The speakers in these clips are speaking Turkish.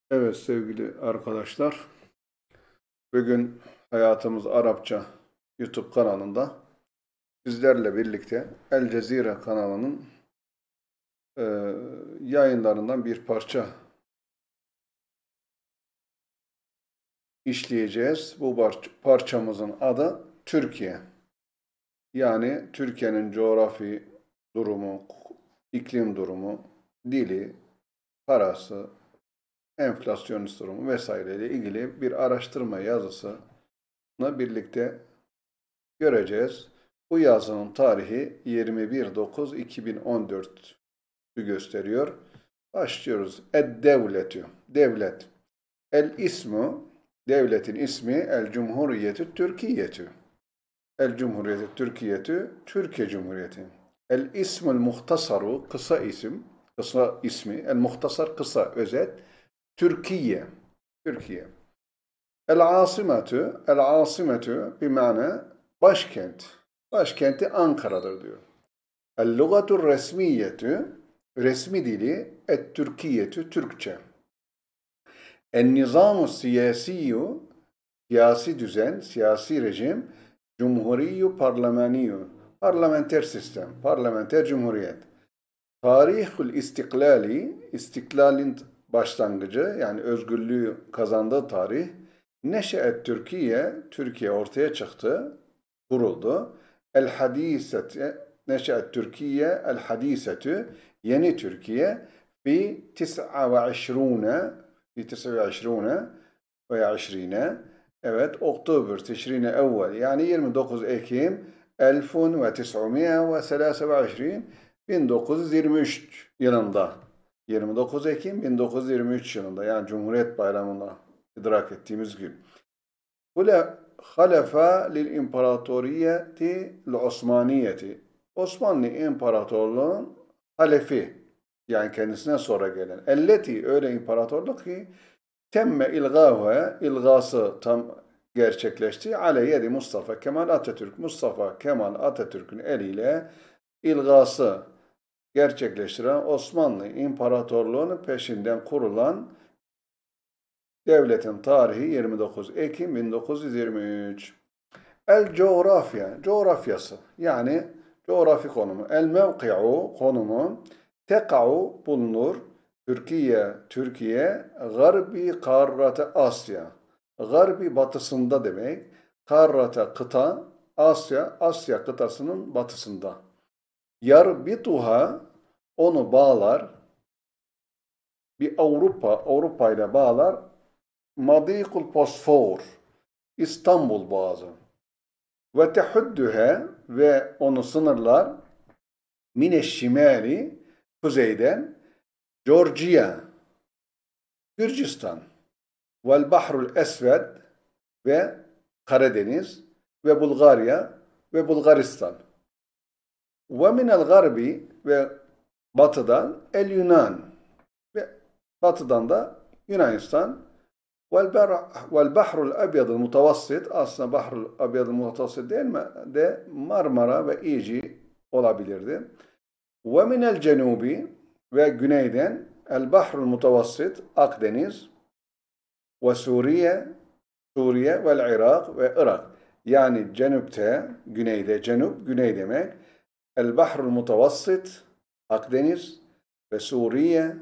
Evet sevgili arkadaşlar, bugün Hayatımız Arapça YouTube kanalında sizlerle birlikte El Cezire kanalının e, yayınlarından bir parça işleyeceğiz. Bu parçamızın adı Türkiye. Yani Türkiye'nin coğrafi durumu, iklim durumu, dili, parası, enflasyonist durumu vesaireyle ilgili bir araştırma yazısını birlikte göreceğiz. Bu yazının tarihi 21.09.2014'ü gösteriyor. Başlıyoruz. Ed-devletü. Devlet. El-ismu. Devletin ismi El-Cumhuriyetü Türkiyetü. El-Cumhuriyetü Türkiyetü. Türkiye Cumhuriyeti. El-ismul muhtasaru. Kısa isim. Kısa ismi. El-muhtasar kısa özet. Türkiye. Türkiye. El-asimetü. El-asimetü bimane başkent. Başkenti Ankara'dır diyor. El-lugatur resmiyetü, resmi dili, et-Türkiyetü, Türkçe. En-nizamu siyasiyu, siyasi düzen, siyasi rejim, cumhuriyyu parlameniyyu, parlamenter sistem, parlamenter cumhuriyet. Tarihul istiklali, istiklalin başlangıcı, yani özgürlüğü kazandığı tarih, neşe'et Türkiye, Türkiye ortaya çıktı, kuruldu. El hadiseti neşe'et Türkiye el hadisetü yeni Türkiye fi 29 fi 29 veya 20 evet Oktober Teşrine evvel yani 29 Ekim 1923 1923 yılında 29 Ekim 1923 yılında yani Cumhuriyet Bayramı'nda idrak ettiğimiz gün. Halefa lil imparatoriyeti l-Osmaniyeti. Osmanlı İmparatorluğu'nun halefi yani kendisine sonra gelen. Elleti öyle imparatorluk ki temme ilgası tam gerçekleşti. Ale yedi Mustafa Kemal Atatürk. Mustafa Kemal Atatürk'ün eliyle ilgası gerçekleştiren Osmanlı İmparatorluğu'nun peşinden kurulan devletin tarihi 29 Ekim 1923. El coğrafya, coğrafyası yani coğrafi konumu. El mevki'u, konumu. Teka'u, bulunur. Türkiye, garbi karrate Asya. Garbi batısında demek. Karrate kıta, Asya kıtasının batısında. Yarbituha, onu bağlar. Bir Avrupa ile bağlar. Madikul Bosfor, İstanbul Boğazı. Ve tehudduhe ve onu sınırlar mineşşimali kuzeyden Georgia, Gürcistan vel bahrul esved ve Karadeniz ve Bulgarya ve Bulgaristan. Ve minel garbi ve batıdan el Yunan ve batıdan da Yunanistan. Vel bahrul abyadul mutavassit aslında bahrul abyadul mutavassit değil mi? De Marmara ve İci olabilirdi. Ve minel cenubi ve güneyden el bahrul mutavassit Akdeniz ve Suriye ve Irak ve Irak. Yani cenupte, güneyde, güney demek. El bahrul mutavassit Akdeniz ve Suriye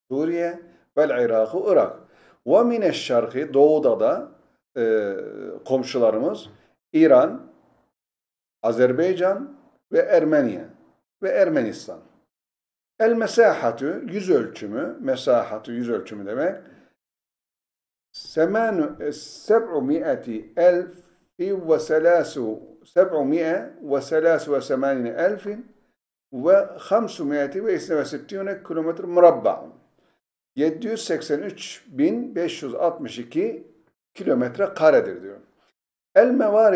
ve Irak, Irak. Ve mineşşarkı doğuda da komşularımız İran, Azerbaycan ve Ermeniye ve Ermenistan. El mesahatü yüz ölçümü, yüz ölçümü demek. 700 elfi ve 783 elfin ve 562 kilometre murabba. 783.562 kilometre karedir diyor. El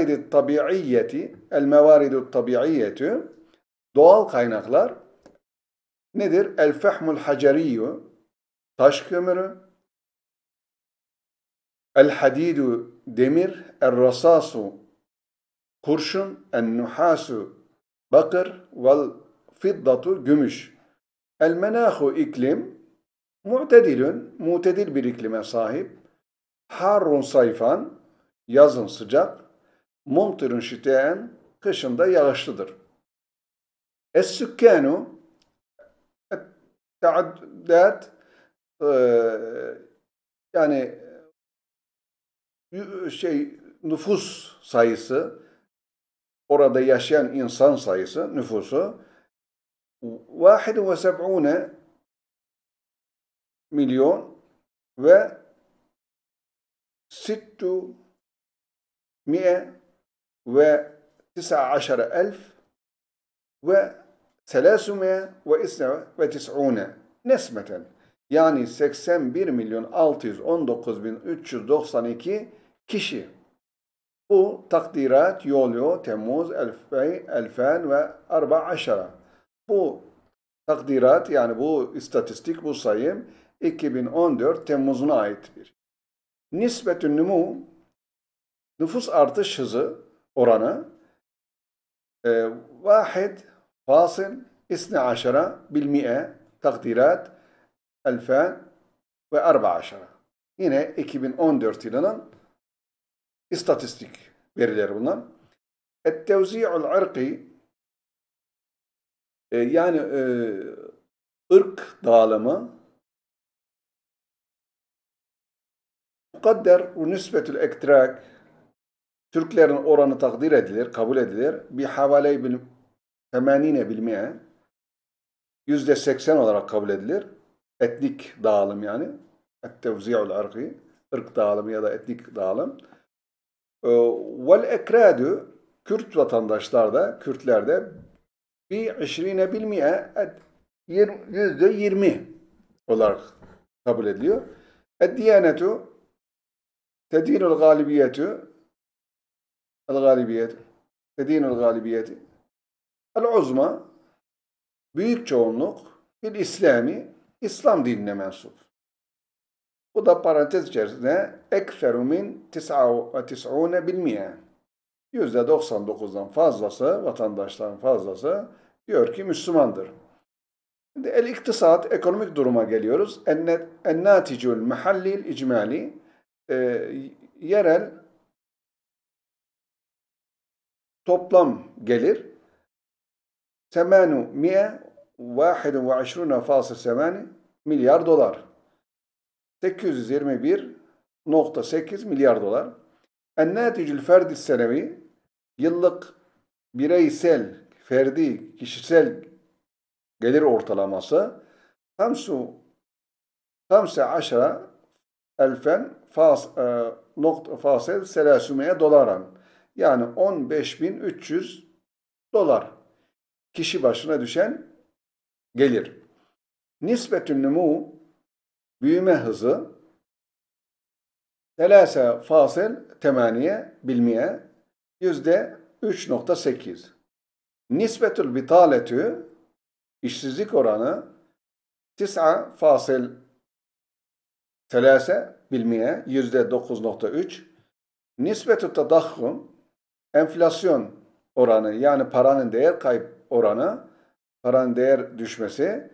mevaridu tabiiyyetü doğal kaynaklar nedir? El fehmul haceriyyü taş kömürü, el hadidu demir, el rasasu kurşun, el nuhasu bakır, vel fiddatu gümüş. El menahu iklim Mutedil bir iklime sahip. Harrun sayfan, yazın sıcak. Mumtirun şitaen, kışında yağışlıdır. Es-sükkanu, teaddat, yani nüfus sayısı, orada yaşayan insan sayısı, nüfusu 71 milyon ve 619 elf ve 399 nesmeten. Yani 81 milyon 619 bin 392 kişi. Bu takdirat Yulyo, Temmuz 2014. Bu takdirat, yani bu istatistik, bu sayım 2014 Temmuz'una aittir. Nisbetün nümu, nüfus artış hızı oranı 1,12 takdirat 2014. Yine 2014 yılının istatistik verileri bunlar. Et-tevzi'ul irki, yani ırk dağılımı, mukadder ve nisbetül ektirak, Türklerin oranı takdir edilir, kabul edilir. Bir havaley bil 80%, %80 olarak kabul edilir. Etnik dağılım yani. Et-tevzi'ul irki, ırk dağılımı ya da etnik dağılım. Vel ekradu, Kürt vatandaşlar da, Kürtler de %20 olarak kabul ediliyor. Ed-diyanetu tedinul galibiyetu tedinul galibiyeti el-uzma, büyük çoğunluk bil İslami, İslam dinine mensup. Bu da parantez içerisinde ekferu min 99%, %99'dan fazlası, vatandaşların fazlası diyor ki Müslümandır. Şimdi el-iktisat, ekonomik duruma geliyoruz. En-naticul mahallil icmali, yerel toplam gelir 821,8 milyar dolar. 821,8 milyar dolar. En-naticul ferdi senevi, yıllık bireysel, ferdi, kişisel gelir ortalaması 15,300 dolara. Yani 15.300 dolar kişi başına düşen gelir. Nisbetün nümu, büyüme hızı 3,8%, %3,8. Nisbetül bitaletü, işsizlik oranı 9,3%, %9,3. Nisbetü tadakhum, enflasyon oranı, yani paranın değer kayıp oranı, paranın değer düşmesi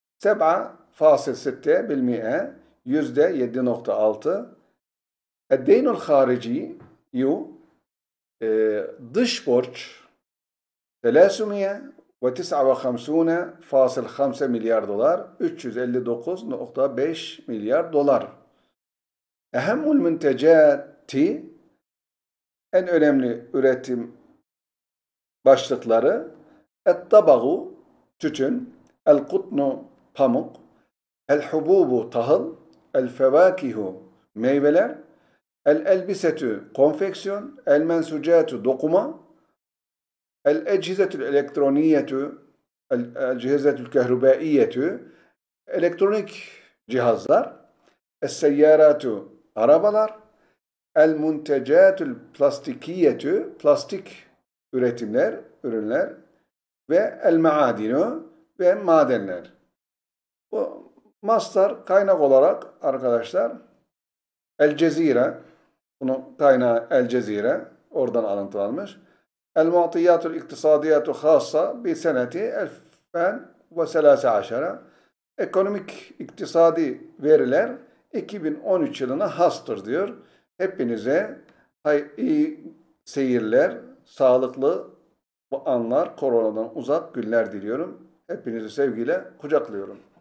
7,6%, %7,6. Eddeynul harici, dış borç 359,5 milyar dolar, 359,5 milyar dolar. Ehemmul müntecati, en önemli üretim başlıkları et-tabagu, tütün, el-kutnu, pamuk, el-hububu, tahıl, el-fevakihu, meyveler, el-elbisetü, konfeksiyon, el-mensucatu, dokuma, el-ecizetül elektroniyetu, el-cihezetül kehrubaiyetu, elektronik cihazlar, es-seyyaratu, arabalar, el-muntecatül plastikiyetü, plastik üretimler, ürünler ve el-maadinu, ve madenler. Bu mastar kaynak olarak arkadaşlar El Cezire, bunun kaynağı El Cezire, oradan alıntılanmış. El-mu'tiyatul iktisadiyatu khassa bi seneti 2013. Ekonomik, iktisadi veriler 2013 yılına hastır diyor. Hepinize iyi seyirler, sağlıklı bu anlar, koronadan uzak günler diliyorum. Hepinizi sevgiyle kucaklıyorum.